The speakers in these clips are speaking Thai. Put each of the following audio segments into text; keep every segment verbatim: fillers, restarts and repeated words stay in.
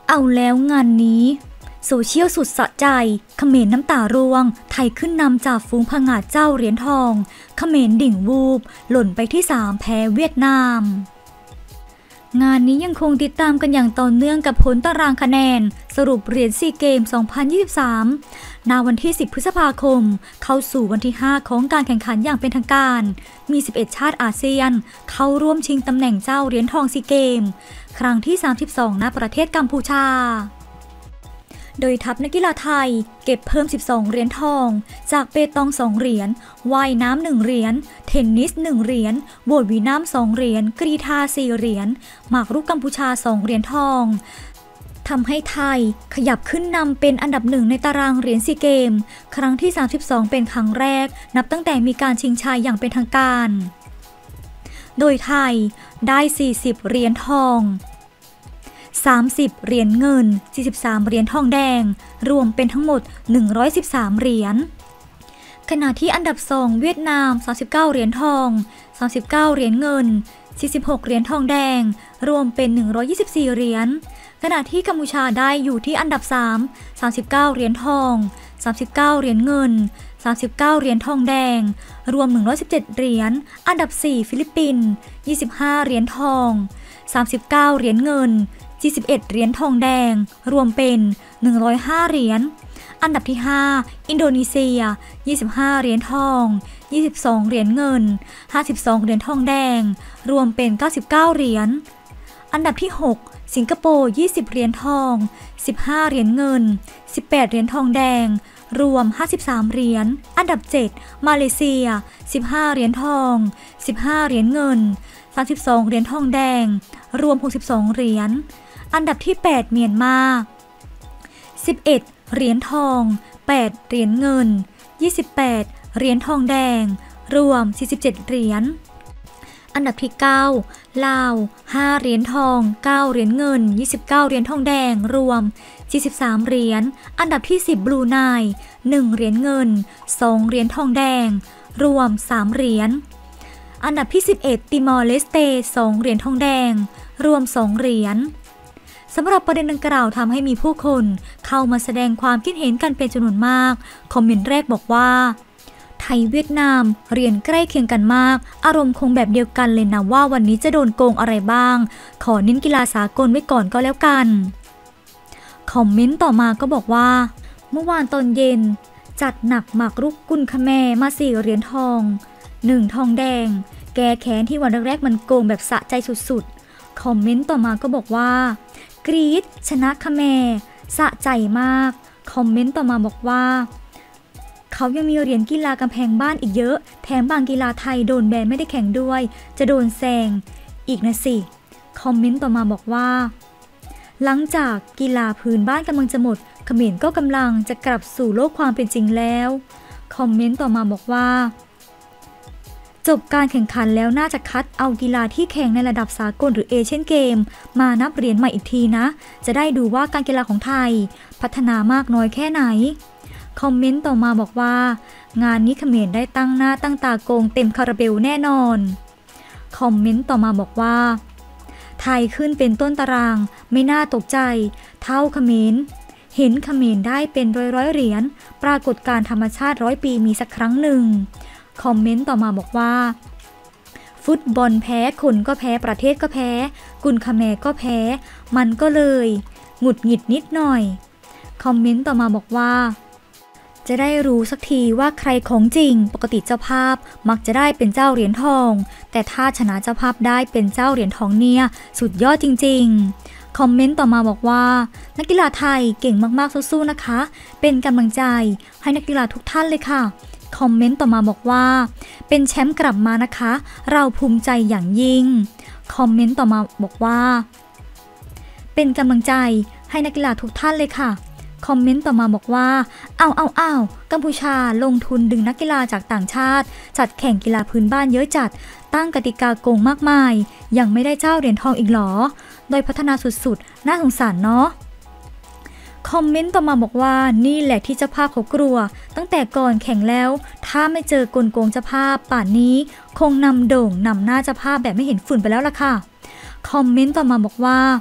เอาแล้วงานนี้โซเชียลสุดสะใจเขมรน้ำตาร่วงไทยขึ้นนำจากฝูงผงาดเจ้าเหรียญทองเขมรดิ่งวูบหล่นไปที่สามแพ้เวียดนามงานนี้ยังคงติดตามกันอย่างต่อเนื่องกับผลตารางคะแนนสรุปเหรียญซีเกม สองพันยี่สิบสาม ณ วันที่ สิบ พฤษภาคมเข้าสู่วันที่ ห้า ของการแข่งขันอย่างเป็นทางการมี สิบเอ็ด ชาติอาเซียนเข้าร่วมชิงตำแหน่งเจ้าเหรียญทองซีเกมครั้งที่ สามสิบสอง ณ ประเทศกัมพูชาโดยทัพนักกีฬาไทยเก็บเพิ่มสิบสองเหรียญทองจากเปตองสองเหรียญว่ายน้ำหนึ่งเหรียญเทนนิสหนึ่งเหรียญโบดวีน้ำสองเหรียญกรีฑาสี่เหรียญหมากรุกกัมพูชาสองเหรียญทองทำให้ไทยขยับขึ้นนำเป็นอันดับหนึ่งในตารางเหรียญซีเกมครั้งที่สามสิบสองเป็นครั้งแรกนับตั้งแต่มีการชิงชัยอย่างเป็นทางการโดยไทยได้สี่สิบเหรียญทองสามสิบเหรียญเงินสี่สิบสามเหรียญทองแดงรวมเป็นทั้งหมดหนึ่งร้อยสิบสามเหรียญขณะที่อันดับสองเวียดนามสามสิบเก้าเหรียญทองสามสิบเก้าเหรียญเงินสี่สิบหกเหรียญทองแดงรวมเป็นหนึ่งร้อยยี่สิบสี่เหรียญขณะที่กัมพูชาได้อยู่ที่อันดับสาม สามสิบเก้าเหรียญทองสามสิบเก้าเหรียญเงินสามสิบเก้าเหรียญทองแดงรวมหนึ่งร้อยสิบเจ็ดเหรียญอันดับสี่ฟิลิปปินส์ยี่สิบห้าเหรียญทองสามสิบเก้าเหรียญเงินสี่สิบเอ็ดเหรียญทองแดงรวมเป็นหนึ่งร้อยห้าเหรียญอันดับที่ห้าอินโดนีเซียยี่สิบห้าเหรียญทองยี่สิบสองเหรียญเงินห้าสิบสองเหรียญทองแดงรวมเป็นเก้าสิบเก้าเหรียญอันดับที่หกสิงคโปร์ยี่สิบเหรียญทองสิบห้าเหรียญเงินสิบแปดเหรียญทองแดงรวมห้าสิบสามเหรียญอันดับเจ็ดมาเลเซียสิบห้าเหรียญทองสิบห้าเหรียญเงินสามสิบสองเหรียญทองแดงรวมหกสิบสองเหรียญอันดับที่แปดเมียนมาสิบเอ็ดเหรียญทองแปดเหรียญเงินยี่สิบแปดเหรียญทองแดงรวมสี่สิบเจ็ดเหรียญอันดับที่เก้าลาวห้าเหรียญทองเก้าเหรียญเงินยี่สิบเก้าเหรียญทองแดงรวมสี่สิบสามเหรียญอันดับที่สิบบรูไนหนึ่งเหรียญเงินสองเหรียญทองแดงรวมสามเหรียญอันดับที่สิบเอ็ดติมอร์เลสเตสองเหรียญทองแดงรวมสองเหรียญสำหรับประเด็นดังกล่าวทำให้มีผู้คนเข้ามาแสดงความคิดเห็นกันเป็นจำนวนมากคอมเมนต์แรกบอกว่าไทยเวียดนามเรียนใกล้เคียงกันมากอารมณ์คงแบบเดียวกันเลยนะว่าวันนี้จะโดนโกงอะไรบ้างขอเน้นกีฬาสากลไว้ก่อนก็แล้วกันคอมเมนต์ต่อมาก็บอกว่าเมื่อวานตอนเย็นจัดหนักหมากรุกกุนคแมมาสี่เหรียญทองหนึ่งทองแดงแก้แค้นที่วันแรกๆมันโกงแบบสะใจสุดๆคอมเมนต์ต่อมาก็บอกว่ากรีดชนะคแมสะใจมากคอมเมนต์ต่อมาบอกว่าเขายังมีเหรียญกีฬากำแพงบ้านอีกเยอะแถมบางกีฬาไทยโดนแบนไม่ได้แข่งด้วยจะโดนแซงอีกนะสิคอมเมนต์ต่อมาบอกว่าหลังจากกีฬาพื้นบ้านกำลังจะหมดเขมรก็กำลังจะกลับสู่โลกความเป็นจริงแล้วคอมเมนต์ต่อมาบอกว่าจบการแข่งขันแล้วน่าจะคัดเอากีฬาที่แข่งในระดับสากลหรือเอเชียนเกมมานับเหรียญใหม่อีกทีนะจะได้ดูว่าการกีฬาของไทยพัฒนามากน้อยแค่ไหนคอมเมนต์ต่อมาบอกว่างานนี้เขมรได้ตั้งหน้าตั้งตาโกงเต็มคาราเบลแน่นอนคอมเมนต์ต่อมาบอกว่าไทยขึ้นเป็นต้นตารางไม่น่าตกใจเท่าเขมรเห็นเขมรได้เป็นร้อยร้อยเหรียญปรากฏการณ์ธรรมชาติร้อยปีมีสักครั้งหนึ่งคอมเมนต์ต่อมาบอกว่าฟุตบอลแพ้คนก็แพ้ประเทศก็แพ้กุนคแมก็แพ้มันก็เลยหงุดหงิดนิดหน่อยคอมเมนต์ต่อมาบอกว่าจะได้รู้สักทีว่าใครของจริงปกติเจ้าภาพมักจะได้เป็นเจ้าเหรียญทองแต่ถ้าชนะเจ้าภาพได้เป็นเจ้าเหรียญทองเนี่ยสุดยอดจริงๆคอมเมนต์ต่อมาบอกว่านักกีฬาไทยเก่งมากๆสู้ๆนะคะเป็นกำลังใจให้นักกีฬาทุกท่านเลยค่ะคอมเมนต์ต่อมาบอกว่าเป็นแชมป์กลับมานะคะเราภูมิใจอย่างยิ่งคอมเมนต์ต่อมาบอกว่าเป็นกำลังใจให้นักกีฬาทุกท่านเลยค่ะคอมเมนต์ต่อมาบอกว่าอ้าวอ้าวอ้าวกัมพูชาลงทุนดึงนักกีฬาจากต่างชาติจัดแข่งกีฬาพื้นบ้านเยอะจัดตั้งกติกาโกงมากมายยังไม่ได้เจ้าเหรียญทองอีกหรอโดยพัฒนาสุดๆน่าสงสารเนาะคอมเมนต์ต่อมาบอกว่านี่แหละที่เจ้าภาพเขากลัวตั้งแต่ก่อนแข่งแล้วถ้าไม่เจอกลโกงเจ้าภาพป่านนี้คงนำโด่งนำหน้าเจ้าภาพแบบไม่เห็นฝุ่นไปแล้วล่ะค่ะคอมเมนต์ต่อมาบอกว่า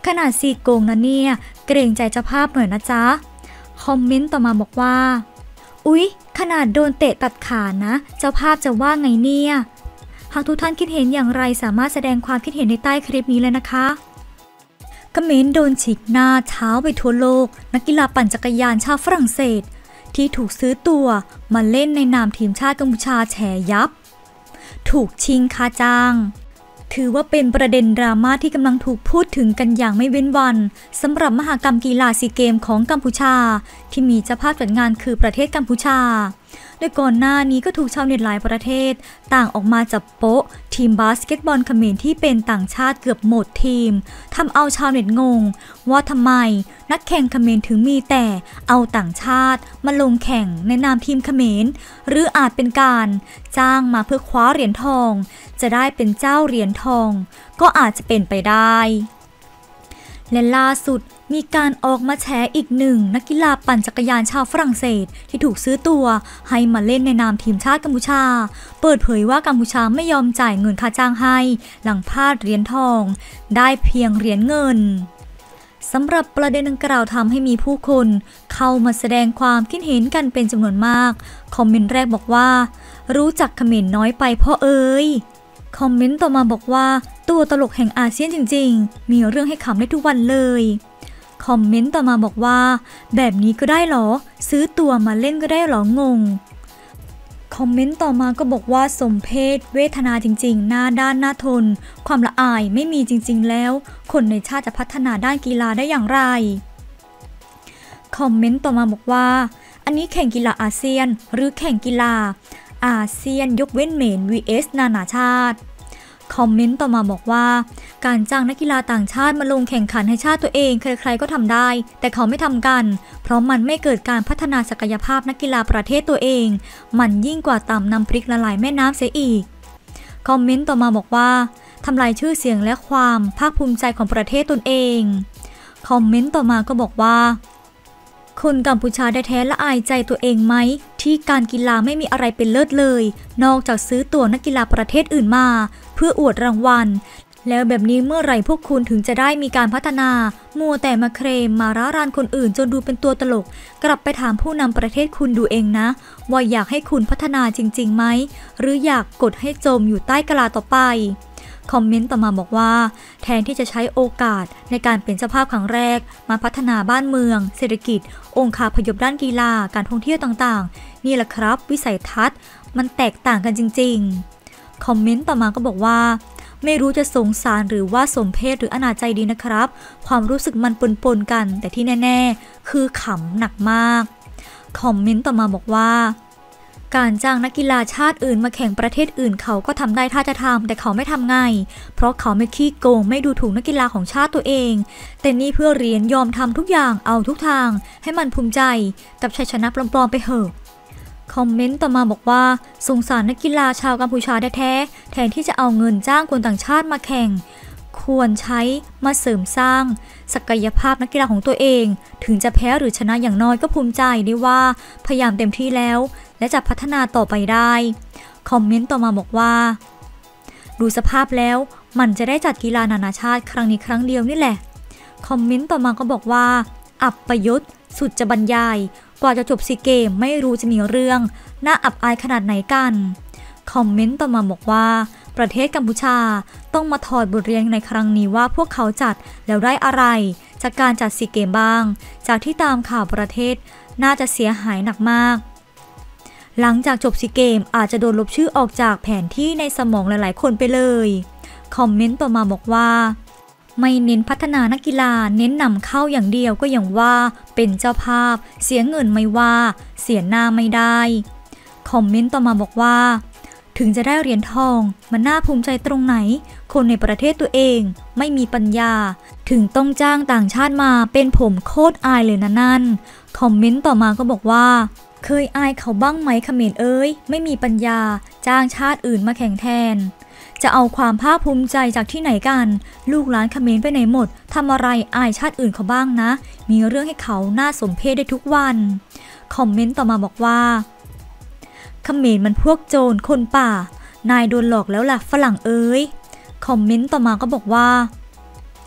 ขนาดซีโกงนะเนี่ยเกรงใจเจ้าภาพหน่อยนะจ๊ะคอมเมนต์ต่อมาบอกว่าอุ๊ยขนาดโดนเตะตัดขานะเจ้าภาพจะว่าไงเนี่ยหากทุกท่านคิดเห็นอย่างไรสามารถแสดงความคิดเห็นในใต้คลิปนี้เลยนะคะเขมรโดนฉีกหน้าเท้าไปทั่วโลกนักกีฬาปั่นจักรยานชาวฝรั่งเศสที่ถูกซื้อตัวมาเล่นในนามทีมชาติกัมพูชาแฉยับถูกชิงค่าจ้างถือว่าเป็นประเด็นดราม่าที่กำลังถูกพูดถึงกันอย่างไม่เว้นวันสำหรับมหกรรมกีฬาซีเกมของกัมพูชาที่มีเจ้าภาพจัดงานคือประเทศกัมพูชาโดยก่อนหน้านี้ก็ถูกชาวเน็ตหลายประเทศต่างออกมาจับโป๊ะทีมบาสเกตบอลเขมรที่เป็นต่างชาติเกือบหมดทีมทำเอาชาวเน็ตงงว่าทำไมนักแข่งเขมรถึงมีแต่เอาต่างชาติมาลงแข่งในนามทีมเขมรหรืออาจเป็นการจ้างมาเพื่อคว้าเหรียญทองจะได้เป็นเจ้าเหรียญทองก็อาจจะเป็นไปได้และล่าสุดมีการออกมาแฉอีกหนึ่งนักกีฬาปั่นจักรยานชาวฝรั่งเศสที่ถูกซื้อตัวให้มาเล่นในนามทีมชาติกัมพูชาเปิดเผยว่ากัมพูชาไม่ยอมจ่ายเงินค่าจ้างให้หลังพลาดเหรียญทองได้เพียงเหรียญเงินสำหรับประเด็นดังกล่าวทำให้มีผู้คนเข้ามาแสดงความคิดเห็นกันเป็นจำนวนมากคอมเมนต์แรกบอกว่ารู้จักเขมรน้อยไปพ่อเอ๋ยคอมเมนต์ต่อมาบอกว่าตัวตลกแห่งอาเซียนจริงๆมีเรื่องให้ขำได้ทุกวันเลยคอมเมนต์ต่อมาบอกว่าแบบนี้ก็ได้หรอซื้อตัวมาเล่นก็ได้หรองงคอมเมนต์ต่อมาก็บอกว่าสมเพชเวทนาจริงๆหน้าด้านหน้าทนความละอายไม่มีจริงๆแล้วคนในชาติจะพัฒนาด้านกีฬาได้อย่างไรคอมเมนต์ต่อมาบอกว่าอันนี้แข่งกีฬาอาเซียนหรือแข่งกีฬาอาเซียนยกเว้นเมน วี เอส นานาชาติคอมเมนต์ต่อมาบอกว่าการจ้างนักกีฬาต่างชาติมาลงแข่งขันให้ชาติตัวเองใครๆก็ทำได้แต่เขาไม่ทำกันเพราะมันไม่เกิดการพัฒนาศักยภาพนักกีฬาประเทศตัวเองมันยิ่งกว่าตำน้ำพริกละลายแม่น้ำเสียอีกคอมเมนต์ต่อมาบอกว่าทำลายชื่อเสียงและความภาคภูมิใจของประเทศตนเองคอมเมนต์ต่อมาก็บอกว่าคนกัมพูชาได้แท้ละอายใจตัวเองไหมที่การกีฬาไม่มีอะไรเป็นเลิศเลยนอกจากซื้อตัวนักกีฬาประเทศอื่นมาเพื่ออวดรางวัลแล้วแบบนี้เมื่อไหร่พวกคุณถึงจะได้มีการพัฒนามัวแต่มาเคลมมาร้ารานคนอื่นจนดูเป็นตัวตลกกลับไปถามผู้นำประเทศคุณดูเองนะว่าอยากให้คุณพัฒนาจริงๆไหมหรืออยากกดให้จมอยู่ใต้กะลาต่อไปคอมเมนต์ต่อมาบอกว่าแทนที่จะใช้โอกาสในการเป็นเจ้าภาพครั้งแรกมาพัฒนาบ้านเมืองเศรษฐกิจองค์คาพยพด้านกีฬาการท่องเที่ยวต่างๆนี่แหละครับวิสัยทัศน์มันแตกต่างกันจริงๆคอมเมนต์ต่อมาก็บอกว่าไม่รู้จะสงสารหรือว่าสมเพชหรืออนาจใจดีนะครับความรู้สึกมันปนๆกันแต่ที่แน่ๆคือขำหนักมากคอมเมนต์ต่อมาบอกว่าการจ้างนักกีฬาชาติอื่นมาแข่งประเทศอื่นเขาก็ทำได้ถ้าจะทำแต่เขาไม่ทำไงเพราะเขาไม่ขี้โกงไม่ดูถูกนักกีฬาของชาติตัวเองแต่นี่เพื่อเหรียญยอมทำทุกอย่างเอาทุกทางให้มันภูมิใจกับชัยชนะปลอมๆไปเหอะคอมเมนต์ต่อมาบอกว่าสงสารนักกีฬาชาวกัมพูชาแท้ๆแทนที่จะเอาเงินจ้างคนต่างชาติมาแข่งควรใช้มาเสริมสร้างศักยภาพนักกีฬาของตัวเองถึงจะแพ้หรือชนะอย่างน้อยก็ภูมิใจได้ว่าพยายามเต็มที่แล้วและจะพัฒนาต่อไปได้คอมเมนต์ต่อมาบอกว่าดูสภาพแล้วมันจะได้จัดกีฬานานาชาติครั้งนี้ครั้งเดียวนี่แหละคอมเมนต์ต่อมาก็บอกว่าอับประยุทธ์สุดจะบรรยายกว่าจะจบซีเกมไม่รู้จะมีเรื่องน่าอับอายขนาดไหนกันคอมเมนต์ต่อมาบอกว่าประเทศกัมพูชาต้องมาถอดบทเรียนในครั้งนี้ว่าพวกเขาจัดแล้วได้อะไรจากการจัดซีเกมบ้างจากที่ตามข่าวประเทศน่าจะเสียหายหนักมากหลังจากจบซีเกมอาจจะโดนลบชื่อออกจากแผนที่ในสมองหลายๆคนไปเลยคอมเมนต์ต่อมาบอกว่าไม่เน้นพัฒนานักกีฬาเน้นนำเข้าอย่างเดียวก็อย่างว่าเป็นเจ้าภาพเสียเงินไม่ว่าเสียหน้าไม่ได้คอมเมนต์ต่อมาบอกว่าถึงจะได้เหรียญทองมันน่าภูมิใจตรงไหนคนในประเทศตัวเองไม่มีปัญญาถึงต้องจ้างต่างชาติมาเป็นผมโคตรอายเลยนะนั่นคอมเมนต์ต่อมาก็บอกว่าเคยอายเขาบ้างไหมเขมรเอ้ยไม่มีปัญญาจ้างชาติอื่นมาแข่งแทนจะเอาความภาคภูมิใจจากที่ไหนกันลูกหลานเขมรไปไหนหมดทำอะไรอายชาติอื่นเขาบ้างนะมีเรื่องให้เขาน่าสมเพชได้ทุกวันคอมเมนต์ต่อมาบอกว่าเขมรมันพวกโจรคนป่านายโดนหลอกแล้วล่ะฝรั่งเอ้ยคอมเมนต์ต่อมาก็บอกว่า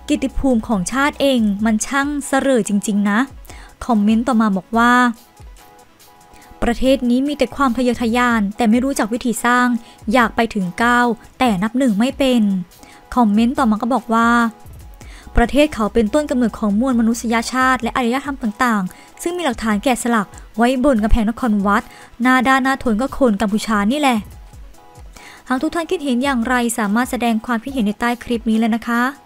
กิตติภูมิของชาติเองมันช่างเสร่อจริงๆนะคอมเมนต์ต่อมาบอกว่าประเทศนี้มีแต่ความทะเยอทะยานแต่ไม่รู้จักวิธีสร้างอยากไปถึงเก้าแต่นับหนึ่งไม่เป็นคอมเมนต์ต่อมาก็บอกว่าประเทศเขาเป็นต้นกำเนิดของมวลมนุษยชาติและอารยธรรมต่างๆซึ่งมีหลักฐานแกะสลักไว้บนกำแพงนครวัดหน้าด้านหน้าทนก็คนกัมพูชานี่แหละหากทุกท่านคิดเห็นอย่างไรสามารถแสดงความคิดเห็นในใต้คลิปนี้เลยนะคะ